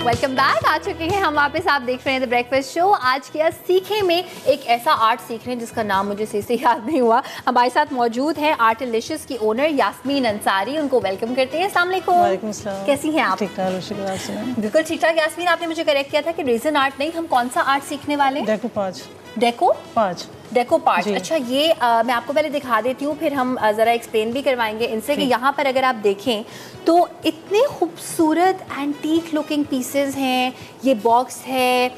Welcome back. आ चुके हैं हम वापस, आप देख रहे हैं द ब्रेकफास्ट शो। आज के सीखे में एक ऐसा आर्ट सीख रहे हैं जिसका नाम मुझे सही से याद नहीं हुआ। हमारे साथ मौजूद है आर्टिलिशियस की ओनर यास्मीन अंसारी, उनको वेलकम करते हैं। अस्सलाम वालेकुम। कैसी हैं आप? ठीक ठाक, बिल्कुल ठीक ठाक। यास्मीन, आपने मुझे करेक्ट किया था कि रेजन आर्ट नहीं, हम कौन सा आर्ट सीखने वाले हैं? डेकोपार्ट। अच्छा, ये मैं आपको पहले दिखा देती हूँ, फिर हम ज़रा एक्सप्लेन भी करवाएंगे इनसे कि यहाँ पर अगर आप देखें तो इतने खूबसूरत एंटीक लुकिंग पीसेस हैं। ये बॉक्स है,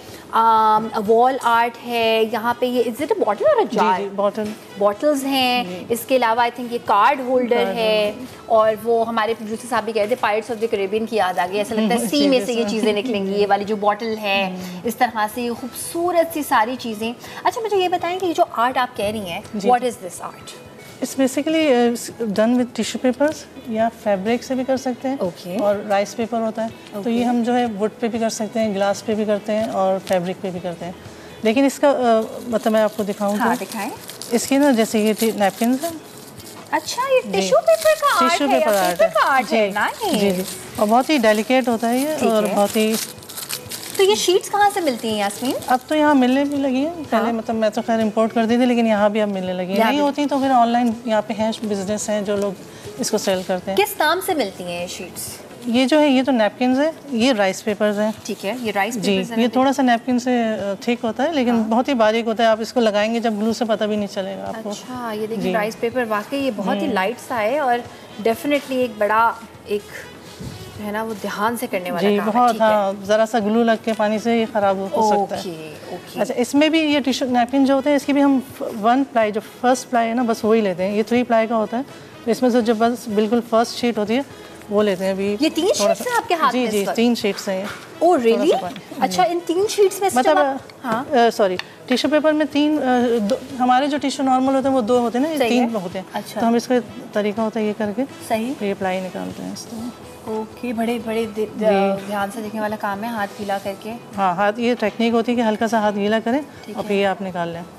वॉल आर्ट है, यहाँ पे ये इज इट अ बॉटल और अ जार? बॉटल्स हैं। इसके अलावा आई थिंक ये कार्ड होल्डर है, और वो हमारे प्रोड्यूसर साहब भी कह रहे थे पायरेट्स ऑफ द कैरिबियन की याद आ गई। ऐसा लगता है सी में से ये चीज़ें निकलेंगी। ये वाली जो बॉटल है, इस तरह से ये खूबसूरत सी सारी चीज़ें। अच्छा, मुझे ये बताएं कि ये जो आर्ट आप कह रही हैं, what is this art? It's basically done with tissue papers, या फैब्रिक से भी कर सकते हैं। और राइस पेपर होता है। तो ये हम जो है वुड पे भी कर सकते हैं, ग्लास पे भी करते हैं, और फैब्रिक पे भी करते हैं। लेकिन इसका मतलब मैं आपको दिखाऊँ? हाँ, दिखाएं। इसकी ना, जैसे ये नैपकिन है। अच्छा, ये टिश्यू पेपर का आर्ट है? टिश्यू पेपर आर्ट है जी जी। और बहुत ही डेलिकेट होता है ये, और बहुत ही। तो ये शीट्स कहाँ से मिलती हैं यास्मीन? अब तो यहाँ मिलने भी लगी है। पहले मतलब मैं तो खैर इंपोर्ट करती थी, लेकिन यहाँ भी अब मिलने लगी है। नहीं होती तो फिर ऑनलाइन यहाँ पे हैं बिजनेस हैं जो लोग इसको सेल करते हैं। किस नाम से मिलती हैं ये शीट्स? ये जो है, ये तो नैपकिन है, ये राइस पेपर्स हैं। ठीक है, ये राइस पेपर्स हैं। ये थोड़ा सा नैपकिन से थिक होता है, लेकिन बहुत ही बारीक होता है। आप इसको लगाएंगे जब ग्लू से पता भी नहीं चलेगा आपको। अच्छा, ये देखिए राइस पेपर वाकई ये बहुत ही लाइट सा है, और डेफिनेटली एक बड़ा एक है ना, वो ध्यान से करने वाला काम है। बहुत, हाँ, ज़रा सा ग्लू लग के पानी से ये ख़राब हो सकता है। अच्छा, इसमें भी ये टिश्यू नैपकिन जो होते हैं, इसकी भी हम 1 प्लाई, जो फर्स्ट प्लाई है ना, बस वही लेते हैं। ये 3 प्लाई का होता है, तो इसमें से जो बस बिल्कुल फर्स्ट शीट होती है वो लेते हैं। अभी ये 3 शीट्स हैं आपके हाथ में? जी, 3 शीट्स हैं ये। Oh really? अच्छा, इन 3 शीट्स में मतलब सॉरी, टिश्यू पेपर में 3, हमारे जो टिश्यू नॉर्मल होते हैं वो 2 होते हैं ना, 3 होते हैं। अच्छा। तो हम इसका तरीका होता है ये करके सही ये प्लाई निकालते हैं इसको। ओके, बड़े बड़े ध्यान से देखने वाला काम है, हाथ गीला करके। हाँ, हाथ, ये टेक्निक होती है कि हल्का सा हाथ गीला करें और फिर ये आप निकाल लें।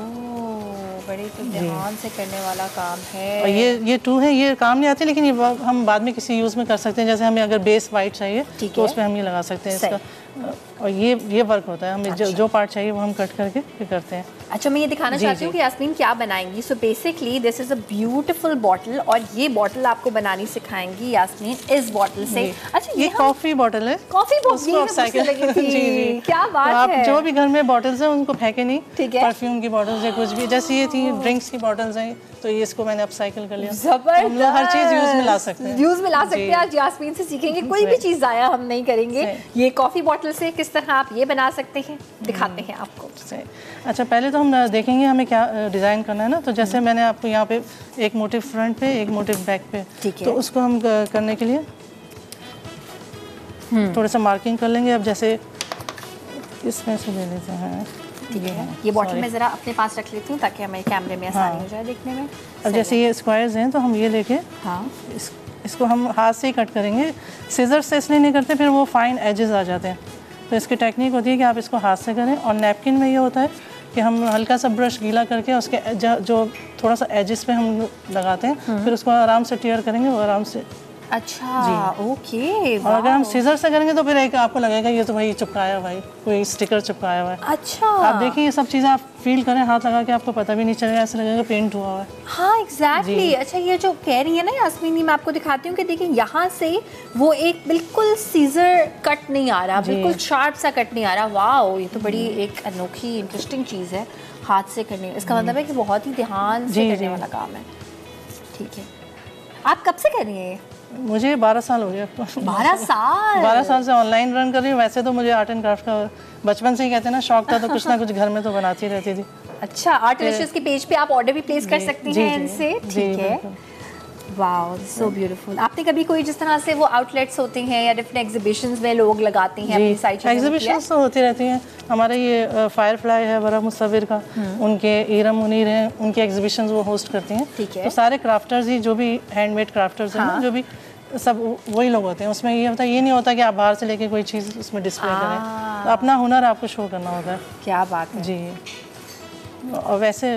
बड़े तो ध्यान से करने वाला काम है। और ये 2 है, ये काम नहीं आती, लेकिन ये हम बाद में किसी यूज़ में कर सकते हैं। जैसे हमें अगर बेस वाइट चाहिए तो उस पर हम ये लगा सकते हैं इसका। और ये वर्क होता है, हमें जो पार्ट चाहिए वो हम कट करके फिर करते हैं। अच्छा, मैं ये दिखाना चाहती हूँ कि यास्मीन क्या बनाएंगी। So basically this is a beautiful bottle, और ये बॉटल आपको बनानी सिखाएंगी यास्मीन इस बॉटल से। अच्छा, ये कॉफ़ी बॉटल है। कॉफ़ी बॉटल, जी, क्या बात है। आप जो भी घर में बॉटल्स हैं उनको फेंके नहीं। ठीक है, परफ्यूम की बॉटल्स या कुछ भी, जैसे ये थी ड्रिंक्स की बॉटल्स हैं, तो ये इसको मैंने अपसाइकिल कर लिया। जबरदस्त, हम लोग हर चीज़ यूज़ में ला सकते हैं। यूज़ में ला सकते हैं। आज यास्मीन से सीखेंगे, कोई भी चीज़ ज़ाया हम नहीं करेंगे। ये कॉफ़ी बॉटल से किस तरह आप ये बना सकते हैं, दिखाते हैं आपको। अच्छा, पहले तो हम देखेंगे हमें क्या डिज़ाइन करना है ना। तो जैसे मैंने आपको यहाँ पे एक मोटिव फ्रंट पे, एक मोटिव बैक पे, तो उसको हम करने के लिए थोड़ा सा मार्किंग कर लेंगे। अब जैसे इसमें से ले लेते हैं। ठीक है, ये बॉटल मैं ज़रा अपने पास रख लेती हूँ ताकि हमें कैमरे में आसानी हो जाए देखने में। अब जैसे ये स्क्वायर्स हैं, तो हम ये लेके इसको हम हाथ से ही कट करेंगे। सीजर से इसलिए नहीं करते, फिर वो फाइन एजेस आ जाते हैं। तो इसकी टेक्निक होती है कि आप इसको हाथ से करें। और नैपकिन में ये होता है कि हम हल्का सा ब्रश गीला करके उसके जो थोड़ा सा एजेस पे हम लगाते हैं, फिर उसको आराम से टीयर करेंगे, वो आराम से। अच्छा, ओके। और अगर हम सीजर से करेंगे तो फिर एक आपको लगेगा ये तो भाई चिपकाया हुआ है, कोई स्टिकर चिपकाया हुआ है। अच्छा, आप देखिए ये सब चीज़ें आप फील करें हाथ लगा के, आपको पता भी नहीं चलेगा, ऐसा लगेगा पेंट हुआ हुआ है। हाँ, एग्जैक्टली। अच्छा, ये जो कह रही है ना यास्मीन, मैं आपको दिखाती हूँ कि देखिए यहाँ से वो एक बिल्कुल सीजर कट नहीं आ रहा, बिल्कुल शार्प सा कट नहीं आ रहा। वाह, ये तो बड़ी एक अनोखी इंटरेस्टिंग चीज़ है हाथ से करने। इसका मतलब है कि बहुत ही ध्यान से करने वाला काम है। ठीक है, आप कब से कर रही हैं? मुझे 12 साल हो गया। 12 साल? 12 साल से ऑनलाइन रन कर रही हूँ। वैसे तो मुझे आर्ट एंड क्राफ्ट का बचपन से ही कहते हैं ना शौक था, तो कुछ ना कुछ घर में तो बनाती रहती थी। अच्छा, आर्टिलिशियस के पेज पे आप ऑर्डर भी प्लेस कर सकती हैं इनसे। ठीक है, वाओ, सो ब्यूटीफुल। आपने कभी कोई जिस तरह से वो आउटलेट्स होते हैं या डिफरेंट एग्जीबिशंस में लोग लगाते हैं अपनी सारी चीजें? एग्जीबिशंस तो होती रहती हैं। हमारे ये फायरफ्लाई है बरा मुसव्विर का, उनके इरम मुनीर हैं, उनके एग्जीबिशंस वो होस्ट करती हैं। तो सारे क्राफ्टर्स ही, जो भी हैंडमेड क्राफ्टर्स हैं, जो भी सब वही लोग होते हैं। उसमें ये होता है, ये नहीं होता कि आप बाहर से लेके कोई चीज़ उसमें डिस्प्ले करें। तो अपना हुनर आपको शो करना होता है। क्या बात है जी। और वैसे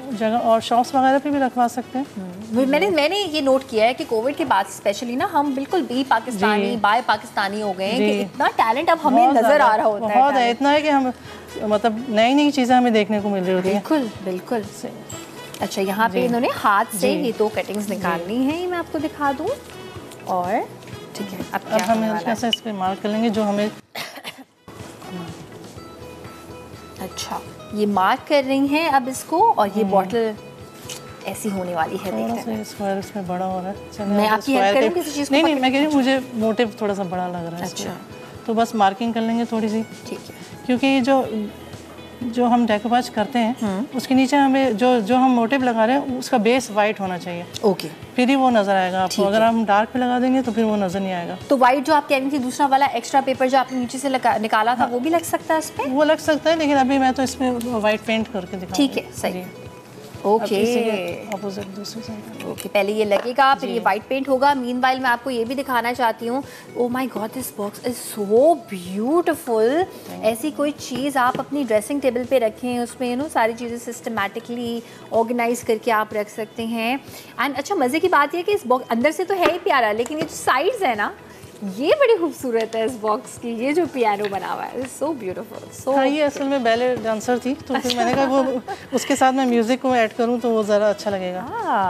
जगह और शॉप्स वगैरह पे भी रखवा सकते हैं। मैंने ये नोट किया है कि कोविड के बाद स्पेशली ना हम बिल्कुल बी पाकिस्तानी बाय पाकिस्तानी हो गए हैं कि इतना टैलेंट अब हमें नजर आ रहा होता है। बहुत है, इतना है कि हम मतलब नई नई चीज़ें हमें देखने को मिल रही होती है। बिल्कुल बिल्कुल। अच्छा, यहाँ पे इन्होंने हाथ से ये 2 कटिंग्स निकालनी है, ये मैं आपको दिखा दूँ। और ठीक है, अब क्या हम ऐसा इस पे मार्क कर लेंगे जो हमें। अच्छा, ये मार्क कर रही हैं अब इसको, और ये बॉटल ऐसी होने वाली है। देखते हैं स्क्वायर इसमें बड़ा हो रहा है। मैं आपकी हेल्प करूं किसी चीज़ को? नहीं, मैं कह रही हूँ मुझे मोटिव थोड़ा सा बड़ा लग रहा है। अच्छा, तो बस मार्किंग कर लेंगे थोड़ी सी। ठीक है, क्योंकि जो हम डेकोपाज करते हैं उसके नीचे हमें जो हम मोटिव लगा रहे हैं उसका बेस वाइट होना चाहिए। ओके, फिर ही वो नजर आएगा आपको। अगर हम डार्क पे लगा देंगे तो फिर वो नजर नहीं आएगा। तो वाइट जो आप कह रही थी, दूसरा वाला एक्स्ट्रा पेपर जो आपने नीचे से निकाला था, वो भी लग सकता है इस पे? वो लग सकता है, लेकिन अभी मैं तो इसमें वाइट पेंट करके दिखाऊंगी। ठीक है, सही। ओके, ऑपोजिट दूसरी साइड। ओके, पहले ये लगेगा, फिर ये वाइट पेंट होगा। मीनवाइल मैं आपको ये भी दिखाना चाहती हूँ। Oh my God, this box is so beautiful. ऐसी कोई चीज़ आप अपनी ड्रेसिंग टेबल पे रखें, उसमें सारी चीज़ें सिस्टमैटिकली ऑर्गेनाइज करके आप रख सकते हैं। एंड अच्छा, मज़े की बात ये कि इस बॉक्स अंदर से तो है ही प्यारा, लेकिन ये जो साइड्स है ना, ये बड़ी खूबसूरत है इस बॉक्स की। ये जो पियानो बना हुआ है, सो ब्यूटीफुल। सो हाँ, ये असल में बैले डांसर थी, तो फिर मैंने कहा वो उसके साथ मैं म्यूजिक को ऐड करूँ तो वो ज़रा अच्छा लगेगा।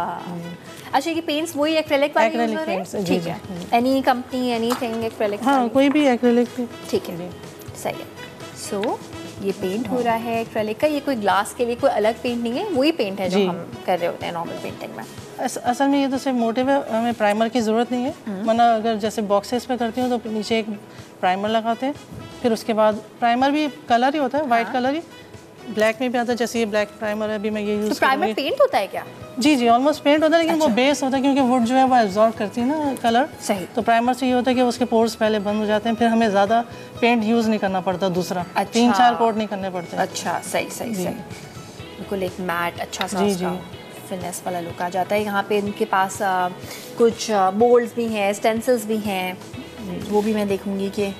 अच्छा, ये पेंट्स वही एक्रेलिक वाले यूज़ हो रहे हैं? ठीक है, एनी कंपनी एनीथिंग एक्रेलिक? हाँ, कोई भी एक्रेलिक। ठीक है, सही है। सो ये पेंट हो रहा है एक्रेलिक का। ये कोई ग्लास के लिए कोई अलग पेंट नहीं है, वही पेंट है जो हम कर रहे होते हैं नॉर्मल पेंटिंग में। असल में ये तो सिर्फ मोटिव है, हमें प्राइमर की ज़रूरत नहीं है। वरना अगर जैसे बॉक्सेस पे करती हूँ तो नीचे एक प्राइमर लगाते हैं, फिर उसके बाद प्राइमर भी कलर ही होता है, वाइट कलर ही, ब्लैक में भी आता है। जैसे ये ब्लैक प्राइमर है, अभी मैं ये यूज़। तो प्राइमर पेंट होता है क्या? जी, ऑलमोस्ट पेंट होता है, लेकिन वो बेस होता है, क्योंकि वुड जो है वो एब्जॉर्ब करती है ना कलर। सही। तो प्राइमर से ये होता है कि उसके पोर्स पहले बंद हो जाते हैं, फिर हमें ज़्यादा पेंट यूज़ नहीं करना पड़ता दूसरा। 3-4 कोट नहीं करने पड़ते। अच्छा, सही। बिल्कुल एक मैट अच्छा सा फिनेस वाला लुक आ जाता है। यहाँ पे इनके पास कुछ मोल्ड्स भी हैं, स्टेंसिल्स भी हैं, वो भी मैं देखूंगी कि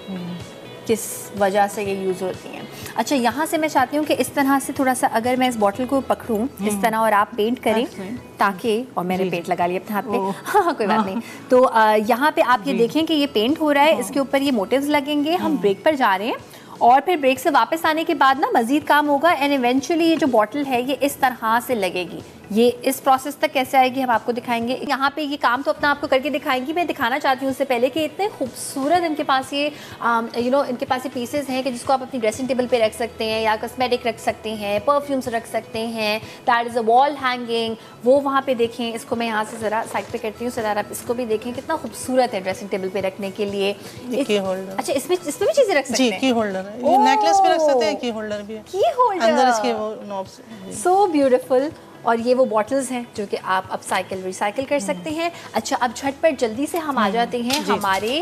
किस वजह से ये यूज़ होती हैं। अच्छा, यहाँ से मैं चाहती हूँ कि इस तरह से थोड़ा सा अगर मैं इस बॉटल को पकड़ूँ इस तरह और आप पेंट करें, ताकि, और मैंने पेंट लगा लिया अपने हाथ पे। हाँ, कोई बात नहीं। तो यहाँ पे आप ये देखें कि ये पेंट हो रहा है, इसके ऊपर ये मोटिव्स लगेंगे। हम ब्रेक पर जा रहे हैं और फिर ब्रेक से वापस आने के बाद ना मज़ीद काम होगा, एंड इवेंचुअली ये जो बॉटल है ये इस तरह से लगेगी। ये इस प्रोसेस तक कैसे आएगी हम आपको दिखाएंगे। यहाँ पे ये काम तो अपना आपको करके दिखाएंगी। मैं दिखाना चाहती हूँ उससे पहले कि इतने खूबसूरत इनके पास ये इनके पास ये पीसेस हैं कि जिसको आप अपनी ड्रेसिंग टेबल पे रख सकते हैं, या कॉस्मेटिक रख सकते हैं, परफ्यूम्स रख सकते हैं। That is a wall hanging. वो वहाँ पे देखें, इसको मैं यहाँ से ज़रा साइड पे करती हूँ, ज़रा आप इसको भी देखें, कितना खूबसूरत है ड्रेसिंग टेबल पे रखने के लिए। अच्छा, इसमें भी चीज़ें रख सकते हैं? की होल्डर है, ये नेकलेस भी रख सकते हैं, की होल्डर भी है, की होल्डर अंदर इसके वो नॉब्स। So beautiful. और ये वो बॉटल्स हैं जो कि आप अपसाइकिल रिसाइकिल कर सकते हैं। अच्छा, अब झटपट जल्दी से हम आ जाते हैं हमारे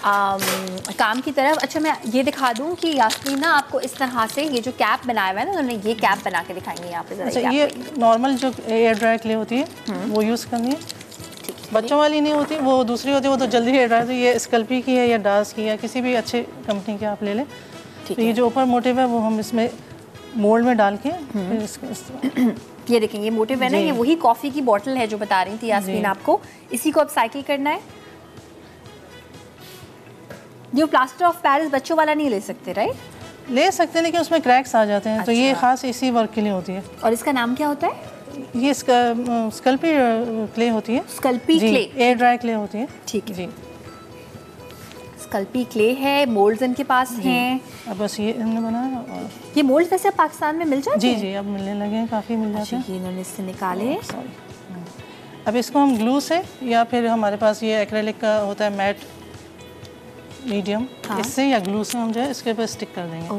काम की तरफ। अच्छा, मैं ये दिखा दूं कि यास्मीन ना आपको इस तरह से ये जो कैप बनाया हुआ है ना, उन्होंने ये कैप बना के दिखाएंगे यहाँ पे। अच्छा, ये नॉर्मल जो एयर ड्राई क्ले होती है वो यूज़ करनी है, बच्चों वाली नहीं होती, वो दूसरी होती है, वो तो जल्दी एयर ड्राई होती है। ये स्कल्पी की है या डास की, या किसी भी अच्छे कंपनी के आप ले लें। तो ये जो ऊपर मोटिव है वो हम इसमें मोल्ड में डाल के फिर इसको ये देखें, ये मोटिव है ना, ये वही कॉफ़ी की बोतल है जो बता रही थी यास्मीन आपको। इसी को अब साइकिल करना है। ये प्लास्टर ऑफ पेरिस बच्चों वाला नहीं ले सकते, राइट? ले सकते हैं, लेकिन उसमें क्रैक्स आ जाते हैं। अच्छा। तो ये खास इसी वर्क के लिए होती है। और इसका नाम क्या होता है? ये स्कल्पी क्ले होती है। Sculpey clay, air dry clay होती है। ठीक है जी। स्कल्पी क्ले है, मोल्ड्स इनके पास हैं। अब बस ये इन्होंने बनाया। और ये मोल्ड्स वैसे पाकिस्तान में मिल जाते हैं? जी, अब मिलने लगे हैं, काफ़ी मिल जाते हैं। ये इन्होंने इससे निकाले। अब इसको हम ग्लू से, या फिर हमारे पास ये एक्रेलिक का होता है मैट मीडियम, इससे या ग्लू से हम जो है इसके ऊपर स्टिक कर देंगे।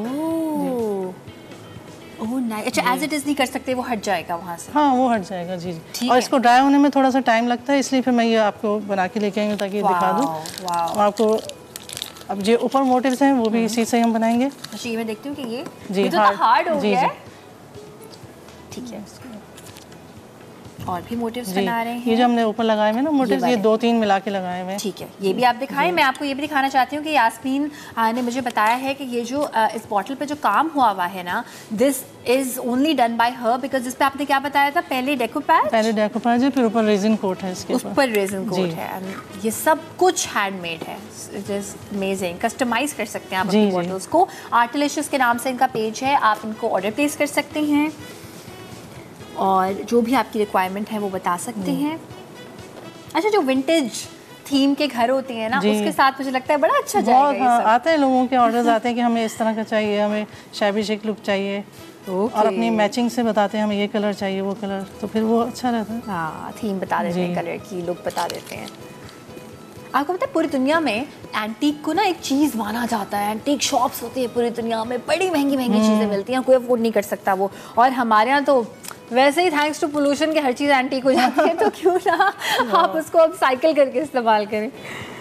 Oh nice. अच्छा, एज इट इज़ नहीं कर सकते, वो हट जाएगा वहाँ से? हाँ, वो हट जाएगा जी। और इसको ड्राई होने में थोड़ा सा टाइम लगता है, इसलिए फिर मैं ये आपको बना के लेके आई हूँ ताकि दिखा दूँ। और आपको अब जो ऊपर मोटिव्स हैं वो भी इसी से हम बनाएंगे। अच्छा, ये मैं देखती हूँ कि ये जी तो हार्ड हो गया है। ठीक है, और भी मोटिव्स बना रहे हैं। ये जो हमने ऊपर लगाए हुए ना मोटिव्स, ये 2-3 मिला के लगाए हुए हैं। ठीक है, ये भी आप दिखाएं। मैं आपको ये भी दिखाना चाहती हूँ कि यास्मीन ने मुझे बताया है कि ये जो इस बॉटल पे जो काम हुआ है ना, this is only done by her, because इस पे आपने क्या बताया था, पहले डेकोपैच है, फिर ऊपर रेजिन कोट है, इसके ऊपर रेजिन कोट है। ये सब कुछ हैंडमेड है। It is amazing. कस्टमाइज कर सकते हैं आप अपनी बॉटल्स को। आर्टिलिशियस के नाम से इनका पेज है, आप इनको ऑर्डर प्लेस कर सकते हैं और जो भी आपकी रिक्वायरमेंट है वो बता सकते हैं। अच्छा, जो विंटेज थीम के घर होते हैं ना, उसके साथ मुझे लगता है बड़ा अच्छा जाएगा। हाँ, आते हैं लोगों के ऑर्डर्स आते हैं कि हमें इस तरह का चाहिए, हमें शैबी शेक लुक चाहिए, और अपनी मैचिंग से बताते हैं हमें ये कलर चाहिए, वो कलर, तो फिर वो अच्छा रहता है। हाँ, थीम बता देते हैं, कलर की लुक बता देते हैं। आपको पता है पूरी दुनिया में एंटीक को ना एक चीज़ माना जाता है। एंटीक शॉप्स होती है पूरी दुनिया में, बड़ी महंगी महंगी चीज़ें मिलती हैं, कोई अफोर्ड नहीं कर सकता वो। और हमारे यहाँ तो वैसे ही थैंक्स टू पोल्यूशन के हर चीज़ एंटीक हो जाती है, तो क्यों ना आप उसको अब साइकिल करके इस्तेमाल करें।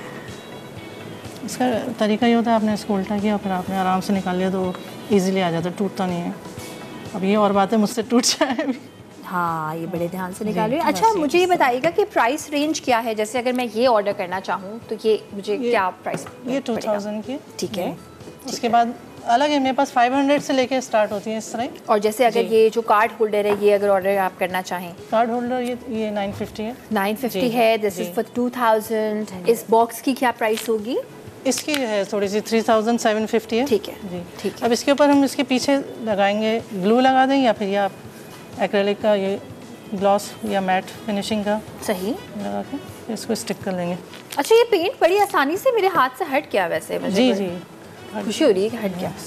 इसका तरीका ये होता है, आपने इसको उल्टा किया, फिर आपने आराम से निकाल लिया तो ईजिली आ जाता है, टूटता नहीं है। अब ये और बात है, मुझसे टूट जाए। हाँ, ये बड़े ध्यान से निकाल रही है। अच्छा, मुझे ये बताइएगा कि प्राइस रेंज क्या है? जैसे अगर मैं ये ऑर्डर करना चाहूँ तो ये मुझे क्या प्राइस? ये 2000 की। ठीक है। उसके बाद अलग है, मेरे पास 500 से लेके स्टार्ट होती है इस तरह। और जैसे अगर ये जो कार्ड होल्डर है, ये अगर ऑर्डर आप करना चाहें, कार्ड होल्डर ये 950 है। 950 है। This is for 2000। इस बॉक्स की क्या प्राइस होगी? इसकी है थोड़ी सी 3750 है। ठीक है जी, ठीक है। अब इसके ऊपर हम इसके पीछे लगाएंगे, ग्लू लगा दें या फिर आप एक्रेलिक का ये ग्लॉस या मैट फिनिशिंग का सही लगा के इसको स्टिक कर लेंगे। अच्छा, ये पेंट बड़ी आसानी से मेरे हाथ से हट गया। वैसे मुझे जी खुशी हो रही है कि हट गया।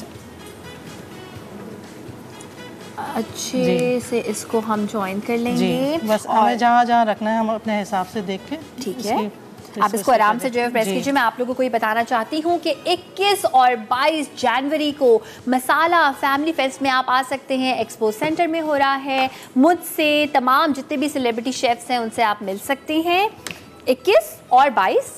अच्छे से इसको हम ज्वाइन कर लेंगे। बस हमें जहाँ जहाँ रखना है हम अपने हिसाब से देख के, ठीक है, आप इसको आराम से जो है प्रेस कीजिए। मैं आप लोगों को ये बताना चाहती हूँ कि 21 और 22 जनवरी को मसाला फैमिली फेस्ट में आप आ सकते हैं। एक्सपो सेंटर में हो रहा है। मुझसे तमाम जितने भी सेलिब्रिटी शेफ्स हैं उनसे आप मिल सकते हैं। 21 और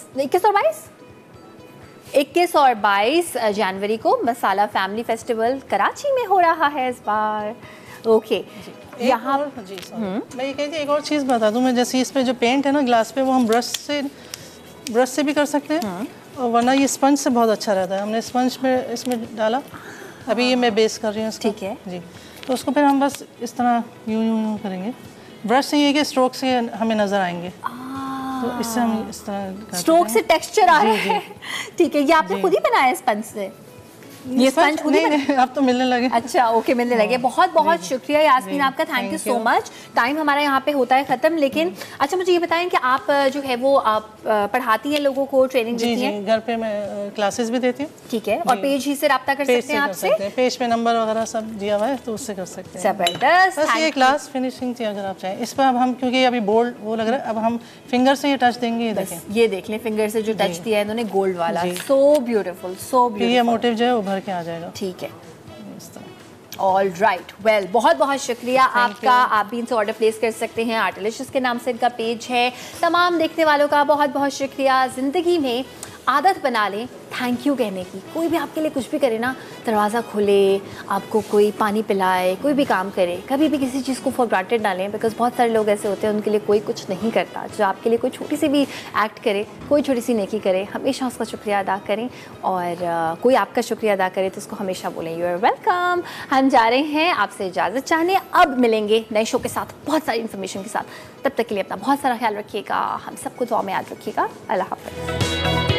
22 जनवरी को मसाला फैमिली फेस्टिवल कराची में हो रहा है इस बार। ओके, यहाँ मैं ये कहती एक और चीज़ बता दूँ मैं, जैसे इस पे जो पेंट है ना ग्लास पे, वो हम ब्रश से भी कर सकते हैं, और वरना ये स्पंज से बहुत अच्छा रहता है। हमने स्पंज में इसमें डाला, अभी ये मैं बेस कर रही हूँ इसका। ठीक है जी, तो उसको फिर हम बस इस तरह यूं करेंगे। ब्रश से ये कि स्ट्रोक से हमें नज़र आएंगे, तो इससे हम इस तरह स्ट्रोक से टेक्सचर आ रहा है। ठीक है, ये आपने खुद ही बनाया स्पंज से? ये स्पंज खुद ही नहीं, अब तो मिलने लगे। अच्छा, ओके, मिलने लगे। बहुत बहुत शुक्रिया यास्मीन आपका, thank you so much. Time हमारा यहाँ पे होता है ख़त्म, लेकिन अच्छा मुझे ये बताएं कि आप जो है वो आप पढ़ाती हैं लोगों को, ट्रेनिंग देती हैं? घर पे मैं क्लासेस भी देती हूँ। ठीक है, और पेज ही से रब्ता कर सकते हैं आपसे? पेज पे नंबर वगैरह सब दिया हुआ है, तो उससे कर सकते हैं। जबरदस्त। बस ये क्लास फिनिशिंग थी, अगर आप चाहें। इस पर अब हम, क्योंकि अभी बोल्ड वो लग रहा है, अब हम फिंगर से ये टच देंगे। ये देखें, ये देख लें, फिंगर से जो टच दिया है इन्होंने गोल्ड वाला। So beautiful, so beautiful. ये मोटिव जो है उभर के आ जाएगा। ठीक है, ऑल राइट, वेल, बहुत बहुत शुक्रिया आपका। आप भी इनसे ऑर्डर प्लेस कर सकते हैं। आर्टिलिशियस के नाम से इनका पेज है। तमाम देखने वालों का बहुत बहुत शुक्रिया। ज़िंदगी में आदत बना लें थैंक यू कहने की। कोई भी आपके लिए कुछ भी करे ना, दरवाज़ा खोले, आपको कोई पानी पिलाए, कोई भी काम करे, कभी भी किसी चीज़ को फॉर ग्रांटेड ना लें, बिकॉज बहुत सारे लोग ऐसे होते हैं उनके लिए कोई कुछ नहीं करता। जो आपके लिए कोई छोटी सी भी एक्ट करे, कोई छोटी सी नेकी करे, हमेशा उसका शुक्रिया अदा करें। और कोई आपका शुक्रिया अदा करे तो उसको हमेशा बोलें यू आर वेलकम। हम जा रहे हैं आपसे इजाज़त चाहने। अब मिलेंगे नए शो के साथ, बहुत सारी इन्फॉर्मेशन के साथ। तब तक के लिए अपना बहुत सारा ख्याल रखिएगा। हम सबको दुआ में याद रखिएगा। अल्लाह हाफ़िज़।